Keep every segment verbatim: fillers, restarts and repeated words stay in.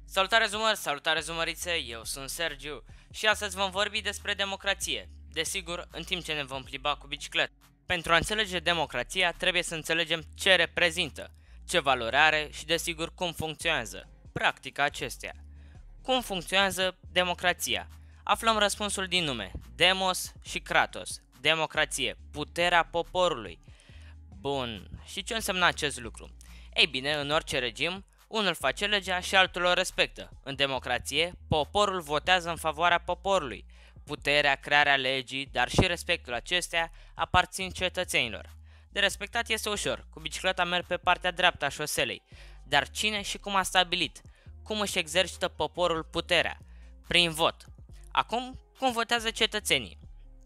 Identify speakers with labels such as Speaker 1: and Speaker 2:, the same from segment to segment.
Speaker 1: Salutare Zumăr, salutare Zumărițe, eu sunt Sergiu și astăzi vom vorbi despre democrație. Desigur, în timp ce ne vom plimba cu bicicletă. Pentru a înțelege democrația, trebuie să înțelegem ce reprezintă, ce valoare are și desigur cum funcționează, practica acesteia. Cum funcționează democrația? Aflăm răspunsul din nume, demos și kratos, democrație, puterea poporului. Bun, și ce înseamnă acest lucru? Ei bine, în orice regim, unul face legea și altul o respectă. În democrație, poporul votează în favoarea poporului. Puterea, crearea legii, dar și respectul acestea aparțin cetățenilor. De respectat este ușor, cu bicicleta merg pe partea dreaptă a șoselei. Dar cine și cum a stabilit? Cum își exercită poporul puterea? Prin vot. Acum, cum votează cetățenii?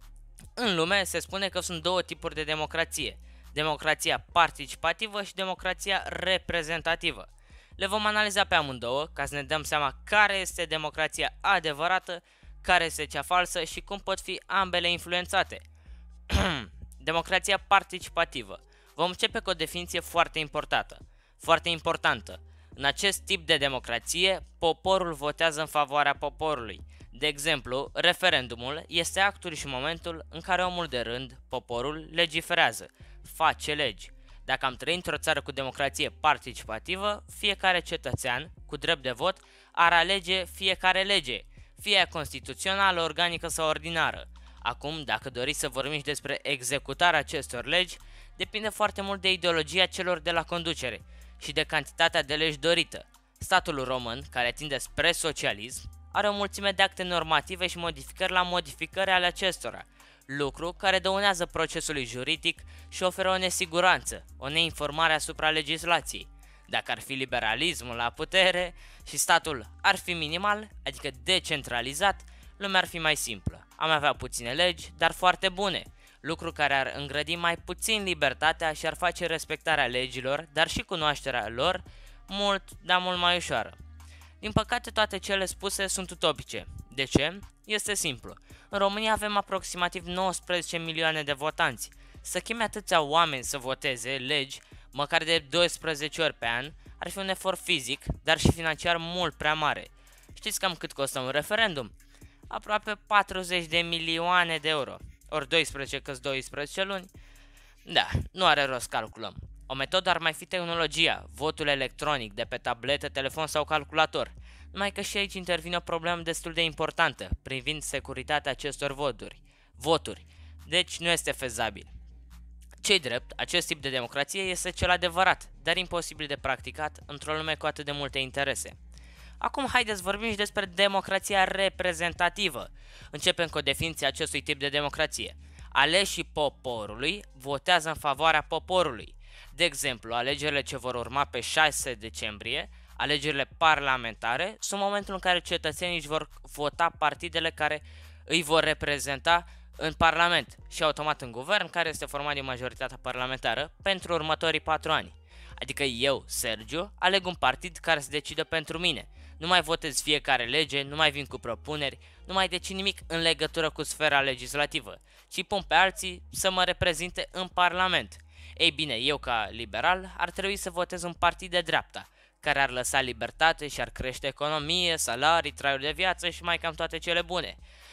Speaker 1: În lume se spune că sunt două tipuri de democrație. Democrația participativă și democrația reprezentativă. Le vom analiza pe amândouă ca să ne dăm seama care este democrația adevărată, care este cea falsă și cum pot fi ambele influențate. Democrația participativă. Vom începe cu o definiție foarte importantă. Foarte importantă. În acest tip de democrație, poporul votează în favoarea poporului. De exemplu, referendumul este actul și momentul în care omul de rând, poporul, legiferează, face legi. Dacă am trăit într-o țară cu democrație participativă, fiecare cetățean, cu drept de vot, ar alege fiecare lege, fie ea constituțională, organică sau ordinară. Acum, dacă doriți să vorbim despre executarea acestor legi, depinde foarte mult de ideologia celor de la conducere și de cantitatea de legi dorită. Statul român, care tinde spre socialism, are o mulțime de acte normative și modificări la modificări ale acestora, lucru care dăunează procesului juridic și oferă o nesiguranță, o neinformare asupra legislației. Dacă ar fi liberalismul la putere și statul ar fi minimal, adică decentralizat, lumea ar fi mai simplă. Am avea puține legi, dar foarte bune, lucru care ar îngrădi mai puțin libertatea și ar face respectarea legilor, dar și cunoașterea lor, mult, dar mult mai ușoară. Din păcate, toate cele spuse sunt utopice. De ce? Este simplu. În România avem aproximativ nouăsprezece milioane de votanți. Să chemi atâția oameni să voteze legi, măcar de doisprezece ori pe an, ar fi un efort fizic, dar și financiar mult prea mare. Știți cam cât costă un referendum? Aproape patruzeci de milioane de euro. Ori doisprezece câți doisprezece luni? Da, nu are rost calculăm. O metodă ar mai fi tehnologia, votul electronic de pe tabletă, telefon sau calculator. Numai că și aici intervine o problemă destul de importantă, privind securitatea acestor voturi. Voturi. Deci nu este fezabil. Ce-i drept, acest tip de democrație este cel adevărat, dar imposibil de practicat într-o lume cu atât de multe interese. Acum haideți vorbim și despre democrația reprezentativă. Începem cu o definiție a acestui tip de democrație. Aleșii poporului votează în favoarea poporului. De exemplu, alegerile ce vor urma pe șase decembrie, alegerile parlamentare, sunt momentul în care cetățenii își vor vota partidele care îi vor reprezenta în Parlament și automat în guvern, care este format din majoritatea parlamentară pentru următorii patru ani. Adică eu, Sergiu, aleg un partid care se decide pentru mine. Nu mai votez fiecare lege, nu mai vin cu propuneri, nu mai decid nimic în legătură cu sfera legislativă, ci pun pe alții să mă reprezinte în Parlament. Ei bine, eu ca liberal ar trebui să votez un partid de dreapta, care ar lăsa libertate și ar crește economie, salarii, traiul de viață și mai cam toate cele bune.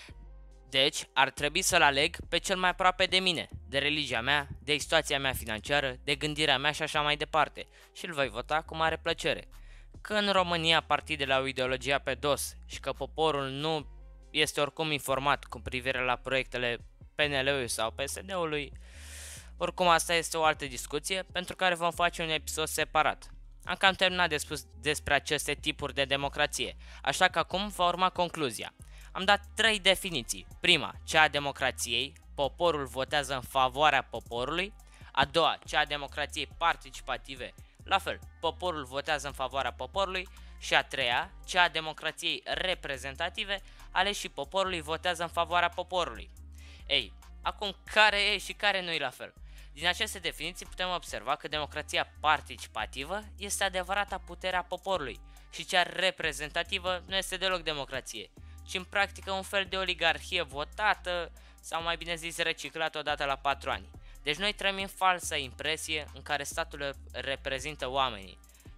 Speaker 1: Deci, ar trebui să-l aleg pe cel mai aproape de mine, de religia mea, de situația mea financiară, de gândirea mea și așa mai departe, și îl voi vota cu mare plăcere. Că în România partidele au ideologia pe dos și că poporul nu este oricum informat cu privire la proiectele P N L-ului sau P S D-ului, oricum asta este o altă discuție pentru care vom face un episod separat. Am cam terminat de spus despre aceste tipuri de democrație, așa că acum va urma concluzia. Am dat trei definiții. Prima, cea a democrației, poporul votează în favoarea poporului. A doua, cea a democrației participative, la fel, poporul votează în favoarea poporului. Și a treia, cea a democrației reprezentative, aleșii poporului votează în favoarea poporului. Ei, acum care e și care nu e la fel? Din aceste definiții putem observa că democrația participativă este adevărata puterea poporului și cea reprezentativă nu este deloc democrație, ci în practică un fel de oligarhie votată sau mai bine zis reciclată odată la patru ani. Deci noi trăim în falsa impresie în care statul reprezintă oamenii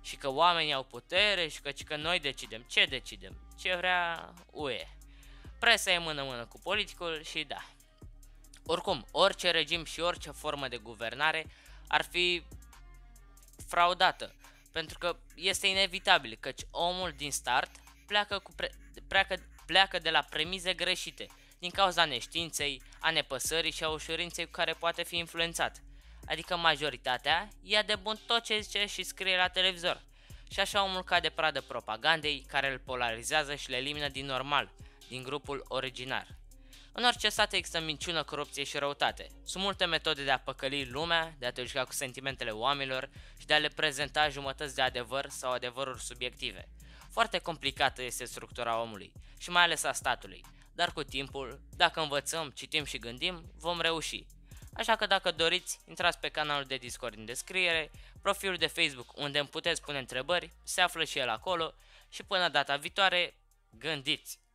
Speaker 1: și că oamenii au putere și că, că noi decidem. Ce decidem? Ce vrea U E. Presa e mână-mână cu politicul și da. Oricum, orice regim și orice formă de guvernare ar fi fraudată, pentru că este inevitabil, căci omul din start pleacă, cu pre- pleacă, pleacă de la premize greșite, din cauza neștiinței, a nepăsării și a ușurinței cu care poate fi influențat. Adică majoritatea ia de bun tot ce zice și scrie la televizor. Și așa omul cade pradă propagandei care îl polarizează și le elimină din normal, din grupul originar. În orice stat există minciună, corupție și răutate. Sunt multe metode de a păcăli lumea, de a te juca cu sentimentele oamenilor și de a le prezenta jumătăți de adevăr sau adevăruri subiective. Foarte complicată este structura omului și mai ales a statului, dar cu timpul, dacă învățăm, citim și gândim, vom reuși. Așa că dacă doriți, intrați pe canalul de Discord în descriere, profilul de Facebook unde îmi puteți pune întrebări, se află și el acolo și până data viitoare, gândiți!